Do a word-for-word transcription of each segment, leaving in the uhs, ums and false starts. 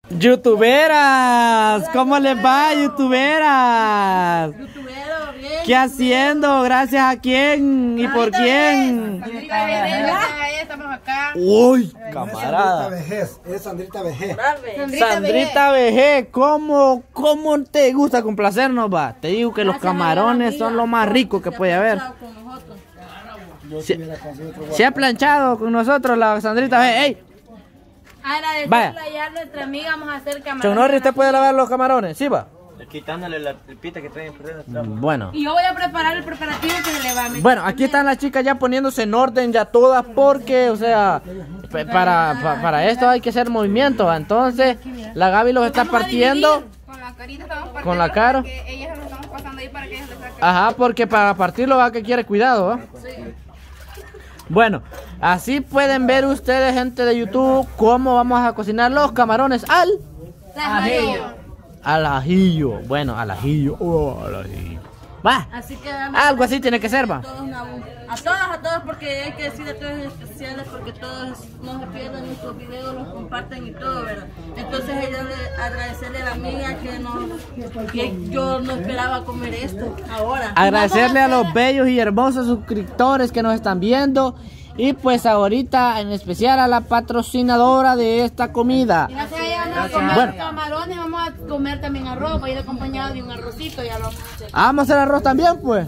Youtuberas, ¿cómo les va, youtuberas? Youtubero, bien. ¿Qué haciendo? ¿Gracias a quién? ¿Y por quién? Sandrita Vejez, ya estamos acá. Uy, No camarada. es Sandrita Vejez, es Sandrita Vejez. Sandrita Vejez, ¿cómo, ¿cómo te gusta complacernos, va? Te digo que los camarones son lo más rico que puede haber. Yo Se, tuviera conseguido otro se ha planchado con nosotros la Sandrita Vejez. ¡Ey! Agradecerle ya a nuestra amiga, vamos a hacer camarones. Chonorri, ¿usted puede lavar los camarones? ¿Sí, va? Quitándole la pita que traen por dentro. Bueno. Y yo voy a preparar el preparativo que se le va a meter. Bueno, aquí están las chicas ya poniéndose en orden ya todas porque, o sea, pa- para, pa- para esto hay que hacer movimiento, ¿va? Entonces, la Gaby los está partiendo Con la carita estamos partiendo. con la cara. Que ellas lo estamos pasando ahí para que ellas le saquen. Ajá, porque para partirlo va que quiere cuidado, ¿va? Bueno, así pueden ver ustedes, gente de YouTube, cómo vamos a cocinar los camarones al Ajillo. al ajillo. Bueno, al ajillo. Oh, al ajillo. Va. Así que vamos Algo así tiene que ser, va. a todos, una- a todos, a todos, porque hay que decir a todos en especiales, porque todos no se pierden nuestros videos, los comparten y todo, ¿verdad? Entonces ella le, agradecerle a la amiga que, nos, que yo no esperaba comer esto ahora. Agradecerle a los bellos y hermosos suscriptores que nos están viendo. Y pues ahorita en especial a la patrocinadora de esta comida. Gracias a ella vamos a comer Bueno. camarones, vamos a comer también arroz, va a ir acompañado de un arrocito, ya lo vamos a hacer. Ah, vamos a hacer arroz también, pues.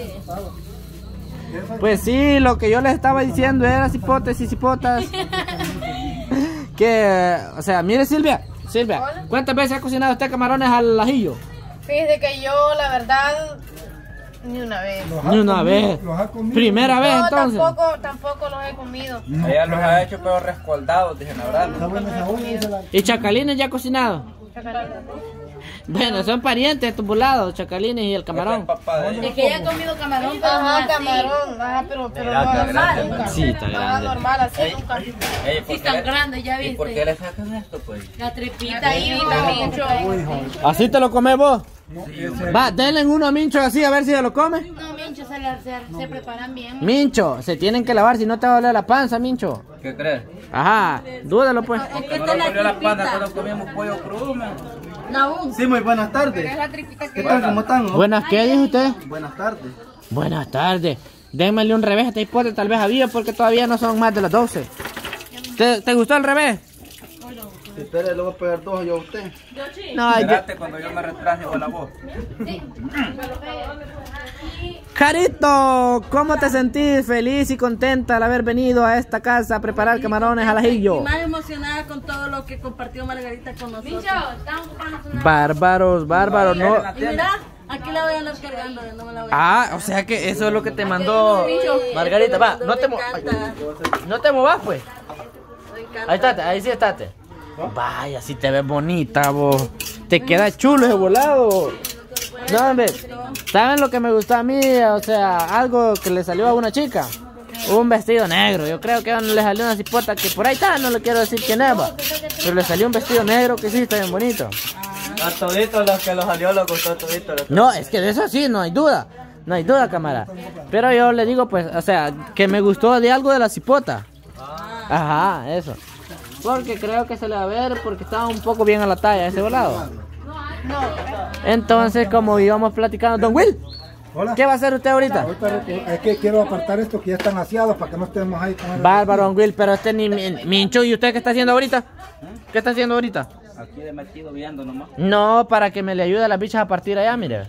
Pues sí, lo que yo les estaba diciendo era cipotes y cipotas. Que, o sea, mire Silvia, Silvia, ¿cuántas veces ha cocinado usted camarones al ajillo? Fíjese que yo, la verdad, ni una vez. Los ha Ni una comido, vez. los ha comido. Primera vez No, entonces. tampoco, tampoco los he comido. Ella los ha hecho pero rescoldados, dije, la verdad. Está buena esa olla, esa la- ¿Y chacalines ya ha cocinado? Bueno, son parientes tubulados, chacalines y el camarón. Papá de ella. Es que ella ha comido camarón, pero ajá, camarón, ajá, pero, pero no normal, nunca. Sí, está Ajá, grande. normal, así nunca. Ey, Sí, ¿por están qué le- grandes, ya ¿Y por qué viste. le sacan esto, pues? La tripita ahí, Mincho. ¿Así te lo comes vos? Va, denle uno a Mincho así a ver si se lo come. No, Mincho, se, le- se, se preparan bien. Mincho, se tienen que lavar si no te va a doler la panza, Mincho. ¿Qué crees? Ajá, dúdalo pues. Es que No esta nos es dolió la la panda tripita. cuando comíamos pollo crudo, man. No, aún. Sí, muy buenas Pero es tardes. la tripita que ¿Qué tal? ¿Cómo están? oh? Buenas, ¿qué dijo usted? Buenas tardes. Buenas tardes. Démosle un revés a esta hipote, tal vez había porque todavía no son más de las doce. ¿Te, te gustó el revés? Si espere, le voy a pegar dos yo a usted. No, yo- Espérate cuando yo me retraje con la voz. Carito, ¿cómo te sentís feliz y contenta al haber venido a esta casa a preparar camarones al ajillo? Y más emocionada con todo lo que compartió Margarita con nosotros. Mincho, estamos buscando. Bárbaros, bárbaros, no. Y mira, aquí la voy a andar cargando, no me la voy a... Ah, o sea que eso es lo que te mandó Margarita. Va, no te, mo- no te movas pues. Ahí estate, ahí sí estate. Vaya, si te ves bonita, vos. Te queda chulo ese volado. No, hombre. ¿Saben lo que me gustó a mí? O sea, algo que le salió a una chica. Un vestido negro. Yo creo que le salió una cipota que por ahí está, no le quiero decir quién es, va. Pero le salió un vestido negro que sí está bien bonito. A toditos los que los salió los gustó toditos. No, es que de eso sí, no hay duda. No hay duda, cámara. Pero yo le digo, pues, o sea, que me gustó de algo de la cipota. Ajá, eso. Porque creo que se le va a ver porque estaba un poco bien a la talla ese volado. Entonces, como íbamos platicando, Don Will, Hola. ¿qué va a hacer usted ahorita? Ahorita es que quiero apartar esto que ya están aseados para que no estemos ahí con el... Bárbaro, Don Will, pero este ni mi- Mincho, ¿y usted qué está haciendo ahorita? ¿Qué está haciendo ahorita? Aquí de metido viendo nomás. No, para que me le ayude a las bichas a partir allá, mire.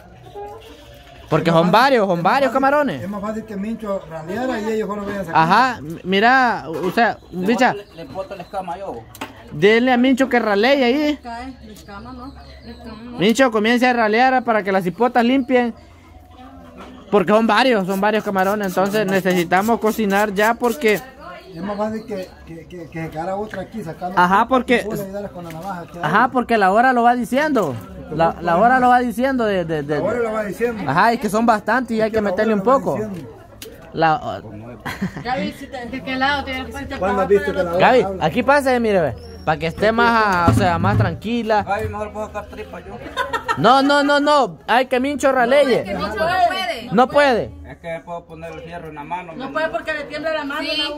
Porque son varios, son varios camarones. Es más fácil que Mincho raleara y ellos solo vayan a sacar. Ajá, m- mira, o sea, bicha, Le, le boto la escama yo. denle a Mincho que ralee ahí. Cae, de escama, ¿no? De escama, ¿no? Mincho, comience a ralear para que las cipotas limpien. Porque son varios, son varios camarones. Entonces necesitamos cocinar ya porque... Es más fácil que, que, que, que sacara otra aquí sacando... Ajá, porque- Voy a ayudarles con la navaja. que Ajá, hay. porque la hora lo va diciendo. La, la hora lo va diciendo de... de, de- Ahora lo va diciendo. Ajá, y que son bastantes y hay que meterle un poco. La... Gaby, si te- ¿de qué lado tienes? Si te ¿Cuándo pagas has visto por que el la otro- hora Gaby, habla? aquí pase, mire, ve, para que esté más, ah, o sea, más tranquila. Ay, mejor puedo sacar tripa yo. No, no, no, no, hay que Mincho raleye. No puede. No puede. Es que puedo poner el fierro en la mano. No me- puede porque le tiembla la mano. ¿no?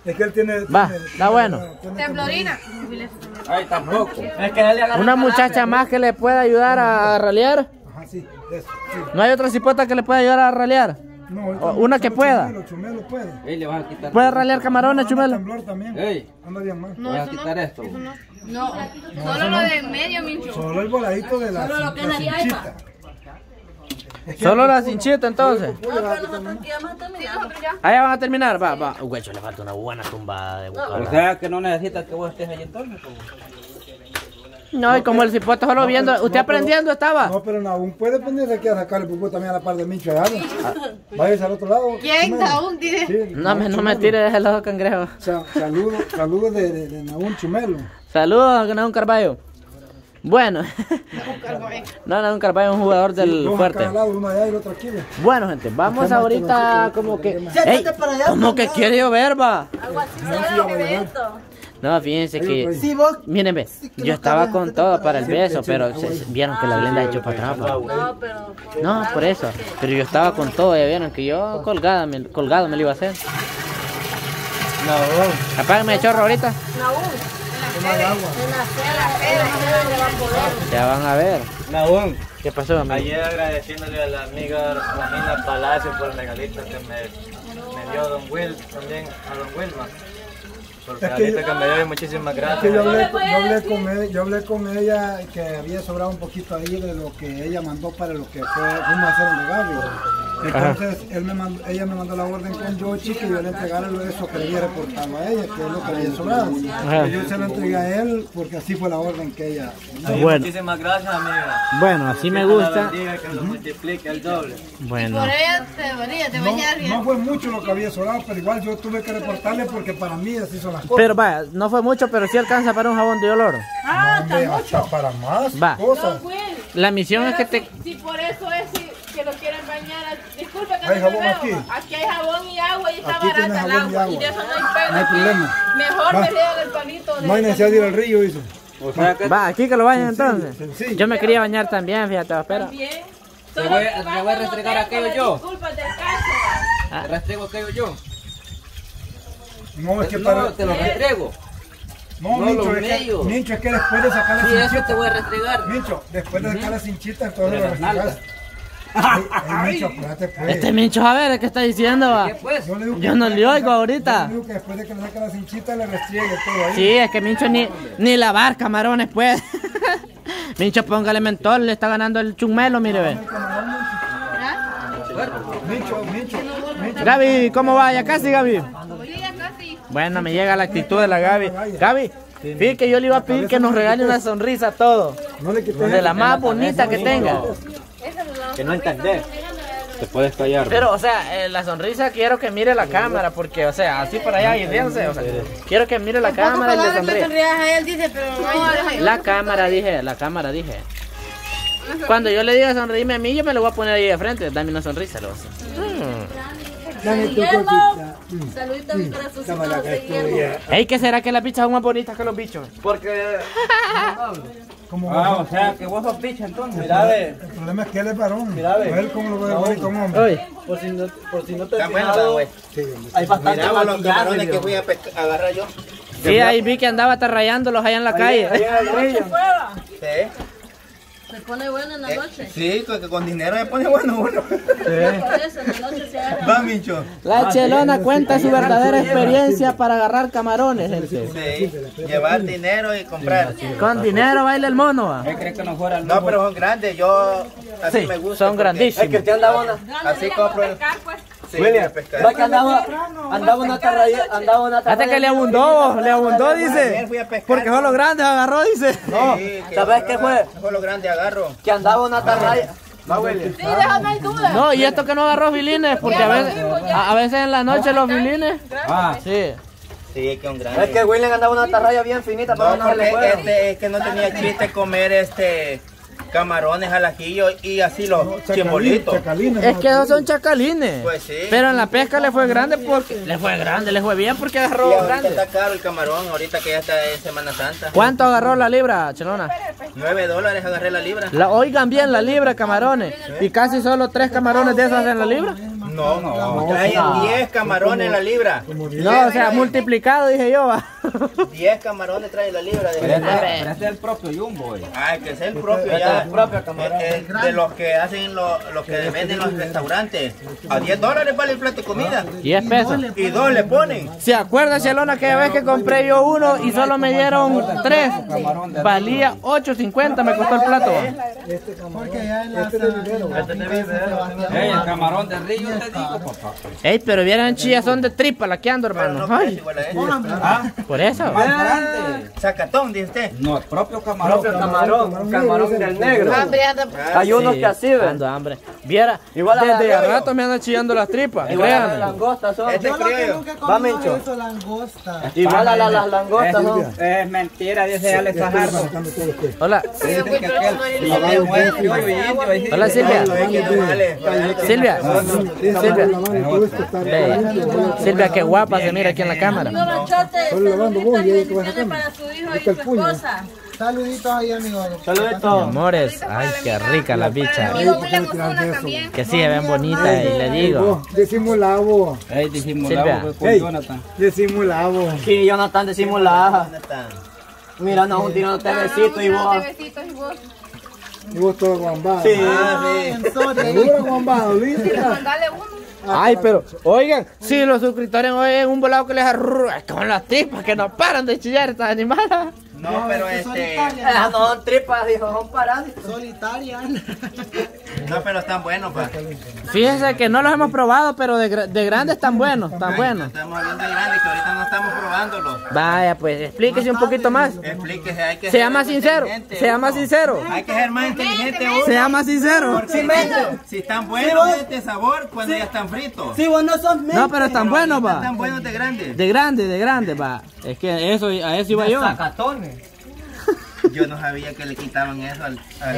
Es que él tiene... Va, tiene- está bueno. tiene- Temblorina. Ay, tampoco. Es que él le agarró Una muchacha más que le pueda ayudar a ralear. Ajá, sí, eso, sí. ¿No hay otra cipota que le pueda ayudar a ralear? No, ahorita O una que solo pueda. Chumelo, Chumelo puede. Ey, le vas a quitar. ¿Puede ralear camarones, Anda Chumelo? temblor también. Ey, Anda bien mal. le vas a quitar esto. No, solo lo de en medio, Mincho. Solo el voladito de la, Solo lo que es la la cinchita. Es que- Solo la cinchita entonces. No, pero nosotros ya vamos a terminar. Allá van a terminar, va, va. Güey, le falta una buena tumbada de O boca. sea que no necesitas que vos estés ahí entonces. Como... No, y como el cipote solo viendo. no, ¿Usted pero- aprendiendo estaba? No, pero aún puede ponerse aquí a sacarle pupú también a la par de Mincho allá. Váyase al otro lado. ¿Quién? Chumelo. Naún, dice. Sí, No me, no me Chumelo. tires el ojo cangrejo. Sa- Saludos saludos de, de, de Naún Chumelo. Saludos a Naún Carballo. Bueno. No, Naún Carballo es un jugador del Dos a fuerte. cada lado, uno allá y el otro aquí. ve. Bueno, gente, vamos Acá ahorita mátalo, como que... sí, ¡Ey! ¿Cómo que quiere llover, va? Algo así se ve esto. No, fíjense que... Sí, Miren, ve, yo estaba con todo para el beso, pero se- se- vieron que la Glenda ha hecho para atrás, va. No, pero. No, por eso. Pero yo estaba con todo, ya vieron que yo colgada, me- colgado me lo iba a hacer. No, Apágame el chorro ahorita. Naún. no hay agua. En la cera, cera, cera le va a poder. Ya van a ver. Naún, ¿Qué pasó, amigo? ayer agradeciéndole a la amiga Romina Palacio por el regalito que me, me dio Don Will, también a Don Wilma. Por el Es que regalito yo- que me dio y muchísimas Que gracias. yo, hablé, con- yo, hablé con ella, yo hablé con ella que había sobrado un poquito ahí de lo que ella mandó para lo que fue, fuimos a hacer un regalo. Entonces él me mandó, ella me mandó la orden con Yoshi que yo le entregara lo- eso que le había reportado a ella, que es lo que había sobrado. Ajá. Y yo se lo entregué a él porque así fue la orden que ella. Sí, Bueno. Muchísimas gracias, amiga. Bueno, así me Que la gusta. bendiga, que lo multiplique el doble. Bueno. Por ella te venía, te No, venía no fue mucho lo que había sobrado, pero igual yo tuve que reportarle porque para mí así son las cosas. Pero vaya, no fue mucho, pero sí alcanza para un jabón de olor. Ah, No, hombre, hasta para más Va. cosas. Will. La misión es que te... Si por eso es si, que lo quieren bañar, disculpe que ¿Hay no me jabón veo. aquí? Aquí hay jabón y agua y está Aquí barata tienes el jabón y agua. agua. Y de eso no hay pelo. No hay problema. Mejor Va. me dieron el palito de. No hay necesidad de ir al río, dice. O sea que Va, aquí que lo bañen entonces. sencillo. Yo me quería bañar también, fíjate, espera. Bien. Te Solo voy- que te vas voy a con restregar hotel aquello con yo. las disculpas del caso. te restrego aquello yo. No, es que No, para... te lo restrego. No, no, Mincho, los es que, medios. Mincho, es que después de sacar la Sí, eso cinchita... te voy a restregar. Mincho, después de sacar la cinchita, entonces De lo las nalgas. restregas. Ey, ey, Mincho, espérate, pues. Este Mincho, a ver, ¿qué está diciendo, va? ¿Qué pues? Yo, le digo que Yo no después le de oigo que- ahorita. Yo le digo que después de que le saque la cinchita, le restriegue todo ahí. Sí, es que Mincho ni, ni lavar camarones puede. Mincho, póngale mentol, le está ganando el chumelo, mire, ve. Mincho, Mincho, Mincho. Gaby, ¿cómo va? Ya casi, Gaby. Oye, ya casi. Bueno, me llega la actitud de la Gaby. Gaby, fíjate que yo le iba a pedir que nos regale una sonrisa a todos. No le quites De la más bonita que tenga. Que no entendés. Te puedes callar. Pero, o sea, eh, la sonrisa quiero que mire la cámara, porque, o sea, así por allá, y fíjense, o sea, quiero que mire la cámara y le sonríe. sonrías a él, dice, pero no. La cámara, dije, la cámara, dije. Cuando yo le diga sonreírme a mí, yo me lo voy a poner ahí de frente, dame una sonrisa, le voy a hacer. Dame tu Guillermo. cosita. Saludito a mi corazoncito Dámela que de es Guillermo. tuya. Ey, ¿qué será que las pizzas son más bonitas que los bichos? Porque. Como Ah, vos- o sea que vos sos bicha entonces. Mira, ve. El problema es que él es varón. Mira, ve. Él como lo ve bonito un hombre. Oye, Por si no, por si no te Está has bueno, fijado, güey. Sí, hombre. hay bastante Miraba los camarones maquillaje, que fui a pesca- a agarrar yo. sí, ahí vi que andaba atarrayándolos allá en la calle. Sí. Se pone bueno en la noche. Sí, que con dinero se pone bueno uno. Por eso, en la noche se agarra. Va, Mincho. La Chelona cuenta su verdadera experiencia para agarrar camarones, gente. Sí. Llevar dinero y comprar. Con dinero baila el mono, va. ¿Qué crees que no fuera el No, pero son grandes. Yo así Sí, me gusta. son porque- grandísimos. te andaba una. Así compro. Sí, William, a pescar. va que andaba, andaba una tarraya, andaba una Hasta que le abundó, le abundó, Ayer dice. fui a pescar. Porque son los grandes, agarró, dice. Sí, que- ¿sabes qué fue? Fue lo grande, agarro. Que andaba una tarraya. Va, William. Sí, déjame no hay duda. No, y esto que no agarró filines, porque a veces, a, a veces en la noche los filines. Ah, Sí. Sí, que un grande. es que William andaba una tarraya bien finita, No, pero no se le porque fue. este, es que no tenía chiste comer este camarones al ajillo y así los Chacalín, chimbolitos. chacalines, Es no, que esos son chacalines. Pues sí. Pero en la pesca le fue grande porque. Le fue grande, le fue bien porque Y agarró ahorita grande. está caro el camarón, ahorita que ya está en Semana Santa. ¿Cuánto agarró la libra, Chelona? Nueve dólares agarré la libra. La, oigan bien la libra, camarones. Y casi solo tres camarones de esos en la libra. No, no, traen diez camarones la libra. No, o sea, multiplicado, dije yo. Va. diez camarones trae la libra. De Pero este, pero este es el propio Jumbo. Eh. Ah, que es el propio Este ya. es el propio camarón. Eh, eh, de los que hacen lo, los que venden los restaurantes. A diez dólares vale el plato de comida. diez pesos. Y dos le ponen. ¿Se acuerda, Chelona, que vez que compré yo uno y solo me dieron tres? Valía ocho cincuenta, me costó el plato. Este camarón, este de vivero. Ey, el camarón de río te digo, papá. Ey, pero vieran chillazón de tripa la que ando, hermano. Ay, Ah, por eso. más grande. Sacatón, dice usted. No, el propio camarón. Propio camarón, camarón del negro. Ah, Hay unos Sí, que así ven. ando hambre. Viera, Igual a la desde a de rato me andan chillando las tripas. Igual a las Créanme. langostas son. Este creo yo. Va, Mencho. Eso, langosta. Igual a la- las langostas son. Es mentira, dice Alex Fajardo. Hola, Dice que aquel le mueve criollo y indio. y- hola Silvia. Es que no vale. Silvia, Silvia, Silvia. Silvia, qué guapa se mira aquí en la cámara. No, Don Chote, Solo lavando vos, y ahí que vas bendiciones sacando. para su hijo y Está su el puño. esposa. Saluditos ahí, amigos. Saluditos. Amores, ay, qué rica la bicha. Amigo William Osuna también. Que sí, se ven bonitas y le digo. Disimulavo. Ey, dijimos Silvia. la con Ey. Jonathan. Disimulavo. Sí, Jonathan, decimos la. Jonathan. Mira, no, un tiro de besito y vos. Besitos y vos. Y vos todo guambado. Sí. Ah, sí. Seguro guambado, ¿viste? Mandale uno. Ay, pero, oigan, si los suscriptores oyen un volado que les arruga con las tripas que no paran de chillar estas animadas. No, pero este. Ah, no son tripas, dijo, son parásitos. Solitaria. No, pero están buenos, pa. Fíjense que no los hemos probado, pero de, gra- de grandes están buenos, están buenos. Estamos hablando de grande que ahorita no estamos probándolo. Vaya, pues, explíquese un poquito más. Explíquese, hay que Sea más ser sincero, inteligente, sea más uno. sincero. Hay que ser más inteligente uno. Sea más sincero. Porque si están buenos de este sabor cuando ya están fritos. Sí, vos no sos No, pero están buenos, va. Están buenos de grande. De grande, de grande, va. Es que eso, a eso iba yo. sacatones. Yo no sabía que le quitaban eso al. al-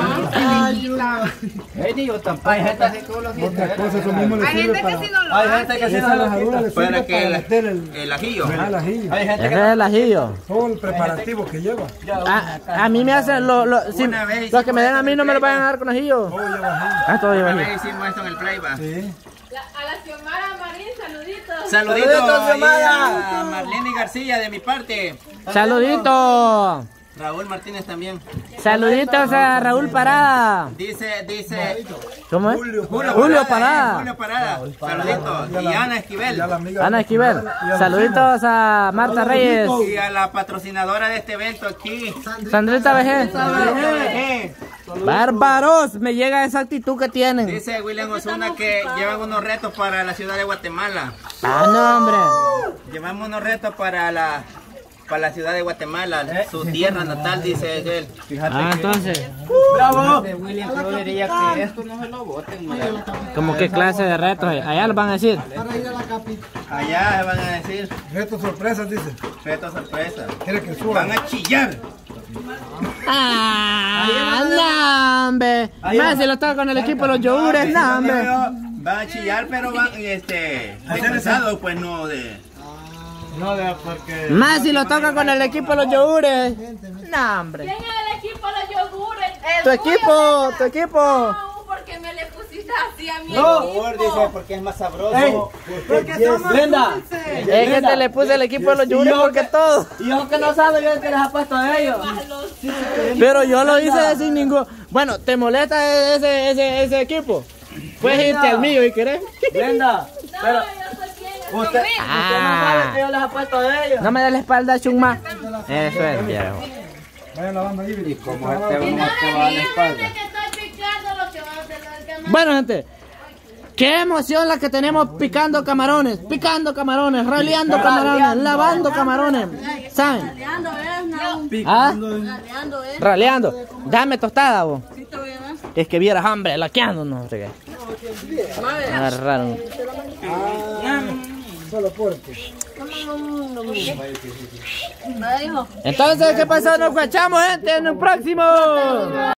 Ey, digo, tampoco. Hay gente, Otra cosa, eso mismo le Hay sirve gente para... que sí no lo hay hace. gente que sí Esa no lo rajadura le quita. Para sirve que para el, meter el... el ajillo. al ajillo. Hay gente Ese que es el ajillo. Todo el preparativo que lleva. A, a mí me hacen, lo, lo, si, Una vez los que me den a mí no me lo vayan a dar con ajillo. Todo lleva ajillo. Ah, todo lleva Una ajillo. vez hicimos esto en el play, va. Sí. A la Xiomara Marín, saluditos. Saluditos, Saluditos, ahí Xiomara. a Marlene García de mi parte. Saluditos. Raúl Martínez también. Saluditos a Raúl Parada. Dice, dice. ¿Cómo es? Julio. Julio Parada. eh, Julio Parada. Saluditos. Y Ana Esquivel. Y a la amiga... Ana Esquivel. Saluditos a Marta Reyes. Y a la patrocinadora de este evento aquí. Sandrita Vejez. Eh, Bárbaros. Me llega esa actitud que tienen. Dice William Osuna que llevan unos retos para la ciudad de Guatemala. Ah, no, hombre. Llevamos unos retos para la para la ciudad de Guatemala, su tierra natal, dice él. Ah, entonces. Bravo. De William Cruz diría que esto no se lo voten, mira. ¿Cómo qué clase de retos? Allá lo van a decir. Para ir a la capital. Allá se van a decir Reto sorpresas, dice. retos sorpresa. Quiere que suba. Van a chillar. Ah, no, hombre. Más si lo toca con el equipo de los yogures, no, hombre. Van a chillar, pero van este descansados, pues no de. No, de porque. Más si lo toca con el equipo de los yogures. No, hombre. ¿Quién es el equipo de los yogures? El Tu tuyo, equipo, Brenda. tu equipo. No, porque me le pusiste así a mi No. equipo. Dice porque es más sabroso. Ey, Brenda. Es que te le puse el equipo de los yogures porque todo. Y yo que no sabe yo el que les ha puesto a ellos. Pero yo lo hice sin ningún. Bueno, ¿te molesta ese, ese, ese equipo? Puedes irte al mío y querés. Brenda. No, Pero yo soy bien. usted, usted no sabe que yo les ha puesto a ellos. No me des la espalda, Chumma. Eso es, viejo. Vayan lavando ahí. Y como este Y no uno te va a la me espalda. que estoy picando lo que va a hacer el canal. Bueno, gente. Qué emoción la que tenemos picando camarones, picando camarones, raleando camarones, lavando camarones. ¿Saben? Raleando, ¿eh? No. ¿Ah? Raleando, ¿eh? Raleando. Dame tostada, vos. Sí, te voy a dar. Es que vieras hambre, laqueando, no sé qué. Agarraron. Solo porque. Nada, hijo. Entonces, ¿qué pasó? Nos guachamos, gente, en un próximo.